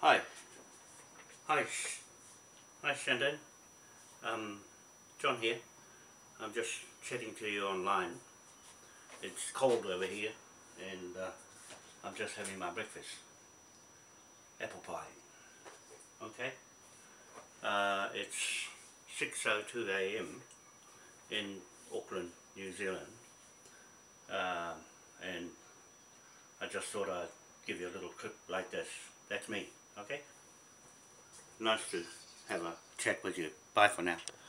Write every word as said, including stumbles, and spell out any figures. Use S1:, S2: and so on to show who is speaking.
S1: Hi. Hi. Sh Hi, Chandon. Um, John here. I'm just chatting to you online. It's cold over here, and uh, I'm just having my breakfast. Apple pie. Okay. Uh, it's six oh two a m in Auckland, New Zealand, uh, and I just thought I'd give you a little clip like this. That's me. Okay. Nice to have a chat with you. Bye for now.